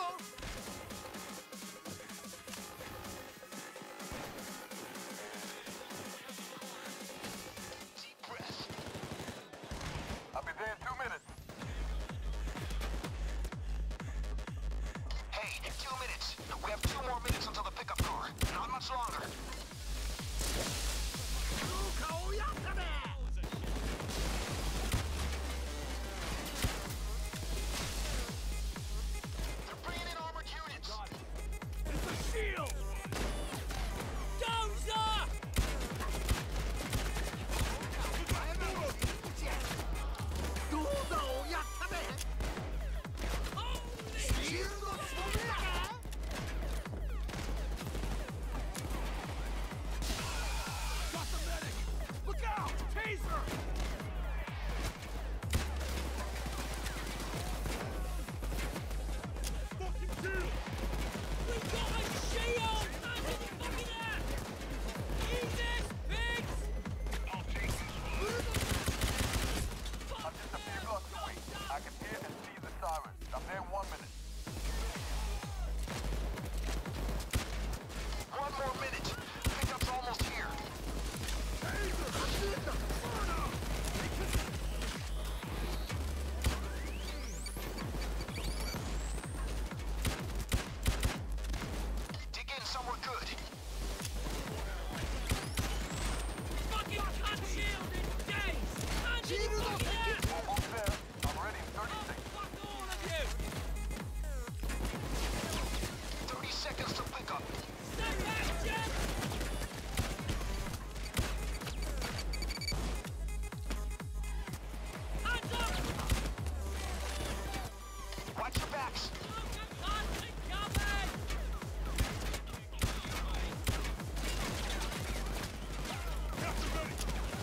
Deep breath. I'll be there in 2 minutes. Hey, 2 minutes. We have 2 more minutes until the pickup car. Not much longer. They're bringing in armored units. It's a shield! Dozer! Got the medic! Look out! Taser! Fucking kill! We got a shield! Man, can you fucking ass? Eat this, pigs! I'm just a few blocks away. I can hear and see the sirens. I'm there in 1 minute. 1 more minute. Pickup's almost here. Dig in somewhere good. Fucking cut shield in days! Man, can you fucking ass? Almost there. I'm ready in 30 Oh, seconds. fuck all of you! 30 seconds to pick up. Step back, Jet! Hands up! Watch your backs. Look at that incoming! Captain medic!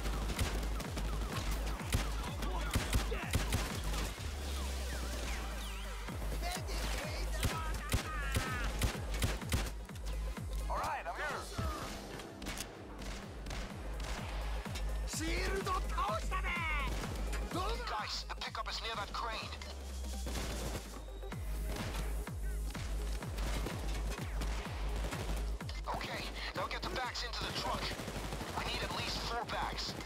All right, I'm here. Guys, the pickup is near that crane. Okay, now get the bags into the truck. We need at least 4 bags.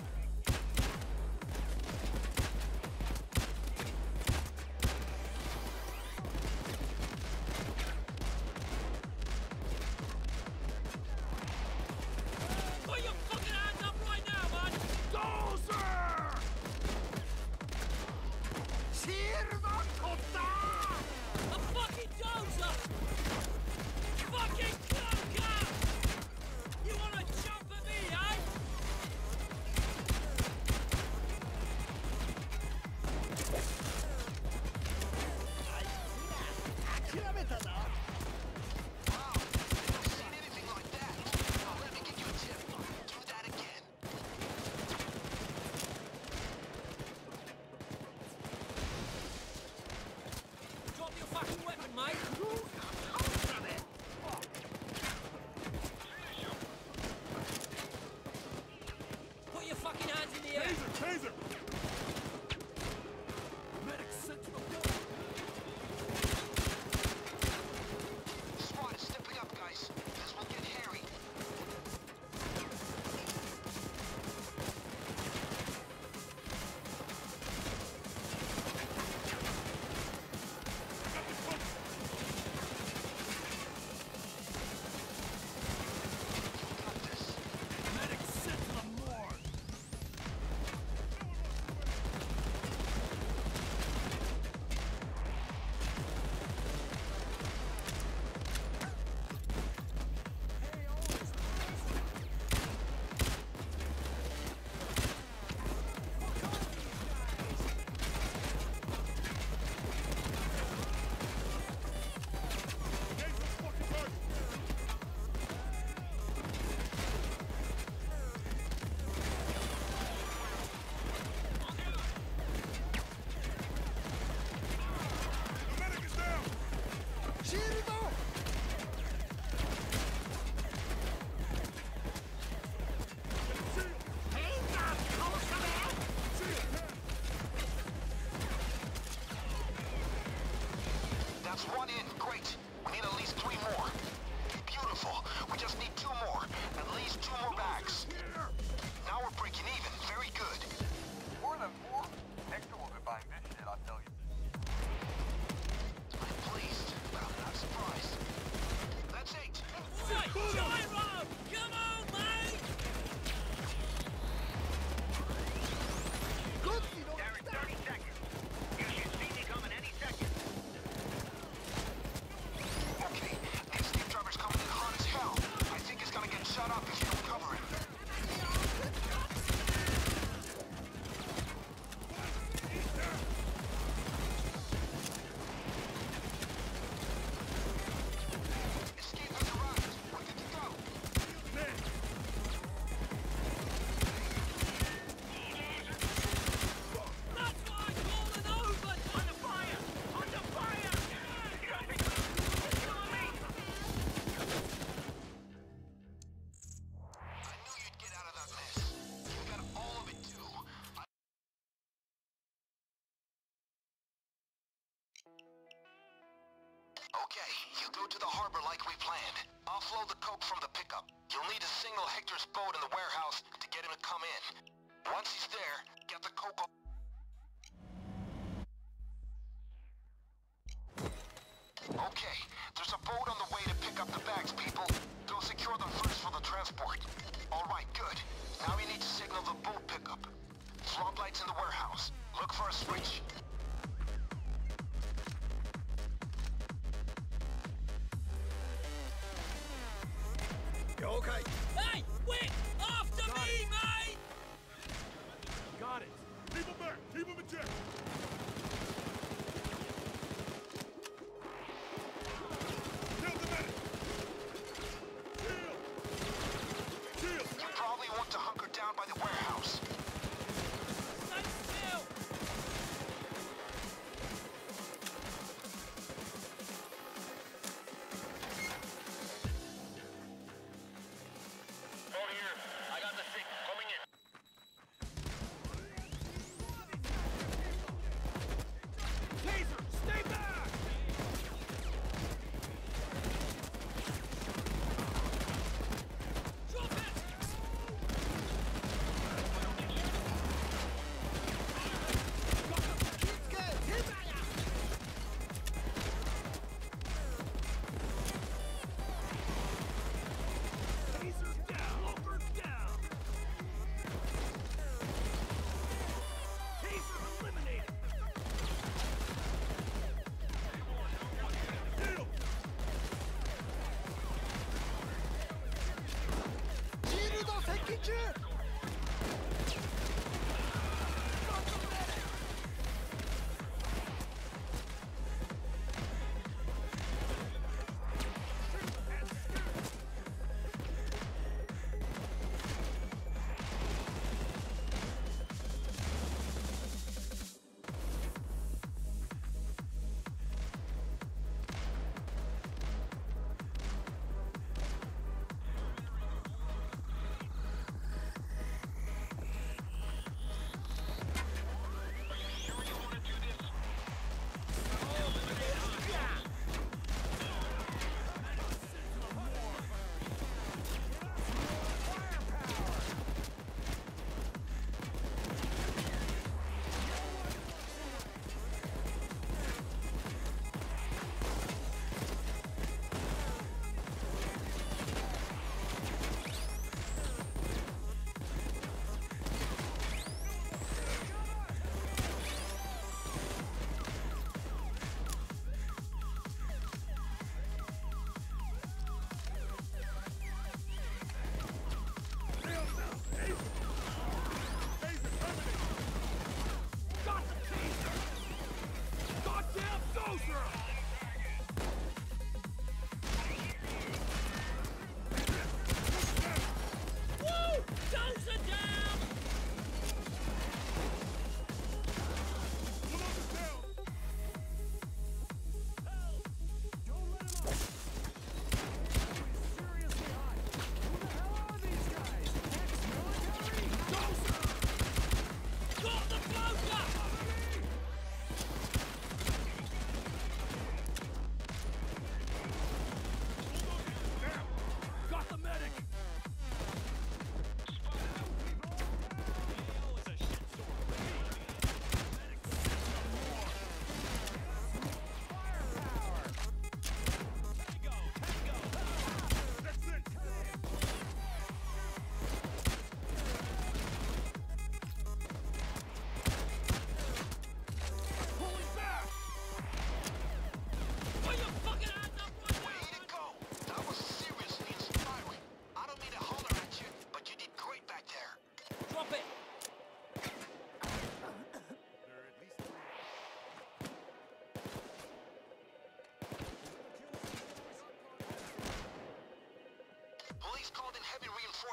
Put your fucking hands up right now, man! Dozer! A fucking dozer! Fucking cloaker! You wanna jump at me, eh? Wow, never seen anything like that. Now let me give you a tip. Do that again. Drop your fucking weapon, mate! Put your fucking hands in the air! Taser! Medic sent to the building! Great. We need at least 3 more. Beautiful. We just need 2 more. At least 2 more bags. Here! Now we're breaking even. Very good. More than 4? Hector will be buying this shit, I tell you. I'm pleased, but I'm not surprised. That's 8. Right, gyro! Come on, mate! Darren, 30 seconds. You should see me coming any second. Okay, the escape driver's coming in hot as hell. I think it's gonna get shut up if you don't cover him. Escape has arrived. We're good to go. Man! That's what I call an oven! Under fire! Under fire! You gotta pick up! Follow me! I knew you'd get out of that mess. You got all of it, too. Okay, you go to the harbor like we planned. Offload the coke from the pickup. You'll need to signal Hector's boat in the warehouse to get him to come in. Once he's there, get the coke off. Okay, there's a boat on the way to pick up the bags, people. Go secure them first for the transport. All right, good. Now you need to signal the boat pickup. Floodlights in the warehouse. Look for a switch. You okay? Hey, wait! After me, mate! Got it! Keep him back! Keep him in check! Kill the medic! Shield! Shield! You probably want to hunker down by the warehouse. Stay still! Over here. I got the sick. Coming in.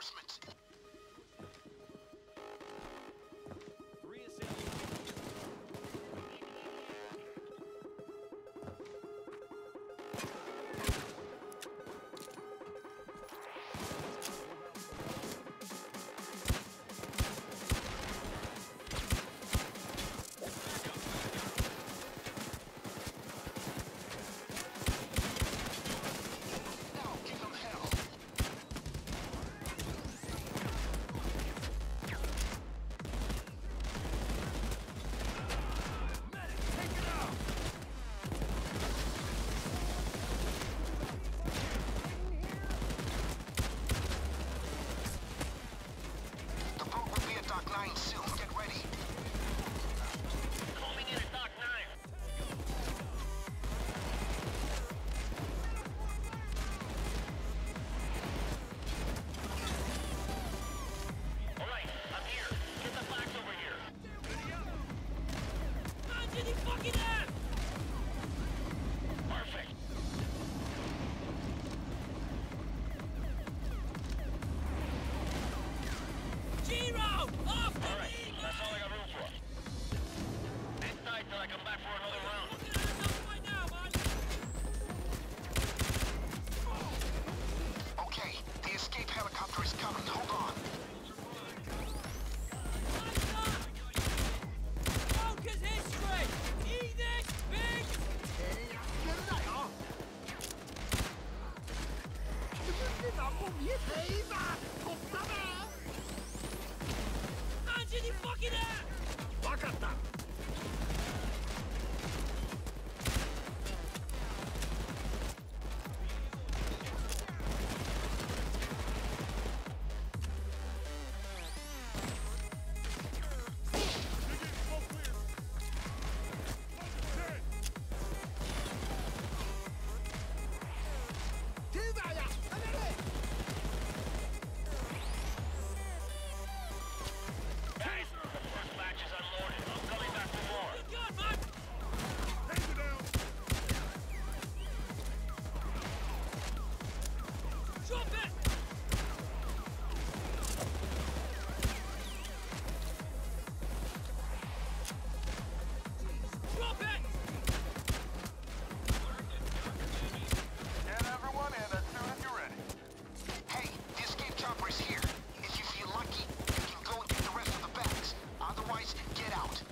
reinforcements. 3 assailants. Now give them hell. The boat will be at Dock 9 soon. Get ready. Coming in at Dock 9. All right, I'm here. Get the facts over here. Hands in the fucking air! Perfect. Giro! After All right, me! that's all I got room for. Sit tight till I come back for another round. Looking at us up right now, man! Okay, the escape helicopter is coming. Hold on. Focus history! Eat this, big! Hands in the fucking air! Smoke clear. Focus 10. Guys, the first batch is unloaded. I'm coming back for more. Good God, man! Taser down. Drop it! Drop it! Get everyone in as soon as you're ready. Hey, the escape chopper is here. If you feel lucky, you can go and get the rest of the bags. Otherwise, get out.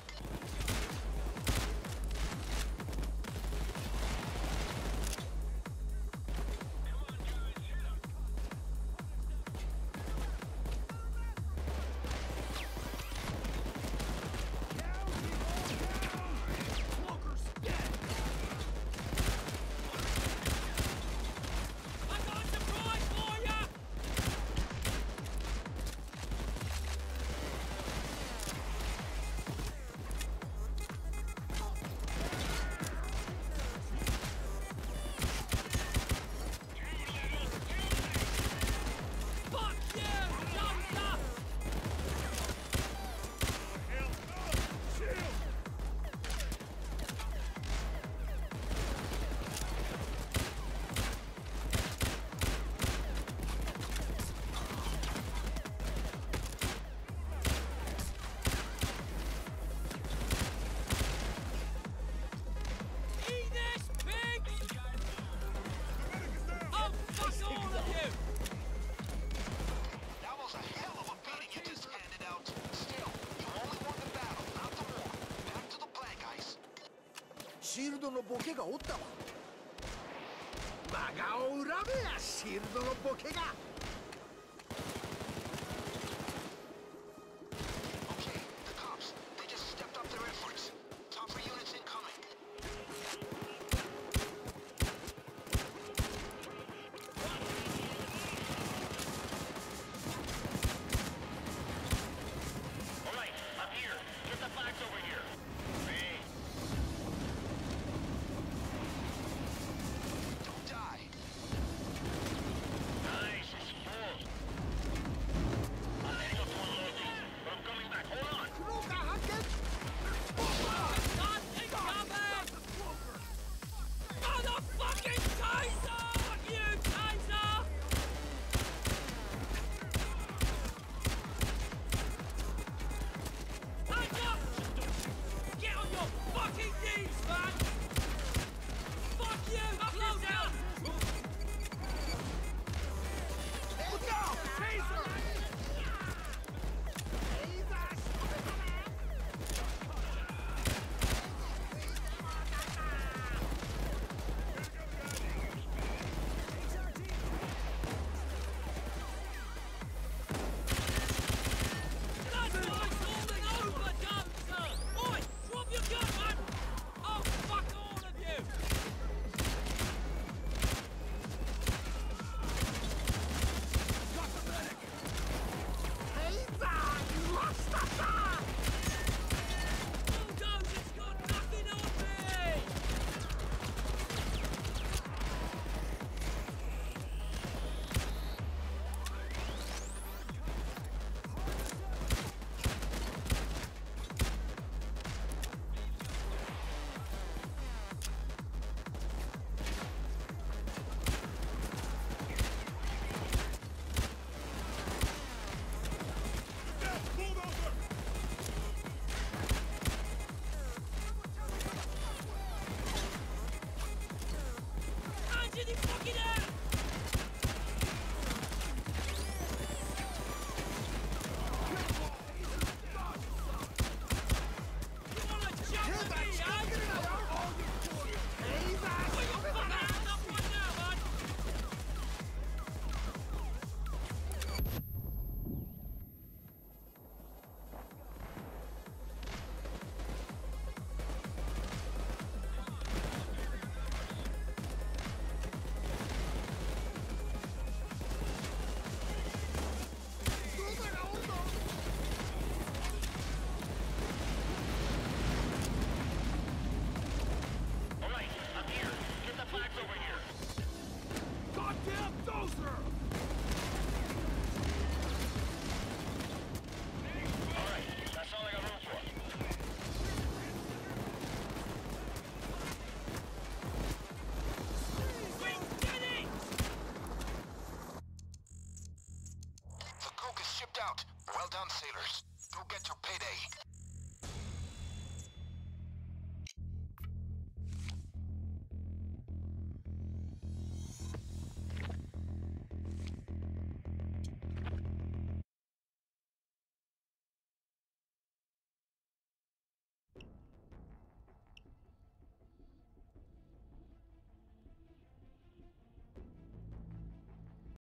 I got a surprise for ya! Fuck you, Joker! Hell no. Shield. Eat this, pig! Medic is down. Oh, fuck all of you! That was a hell of a beating you just handed out. Still, you only won the battle, not the war. Back to the plan, guys. シールドのボケがおったわ真顔を恨めやシールドのボケが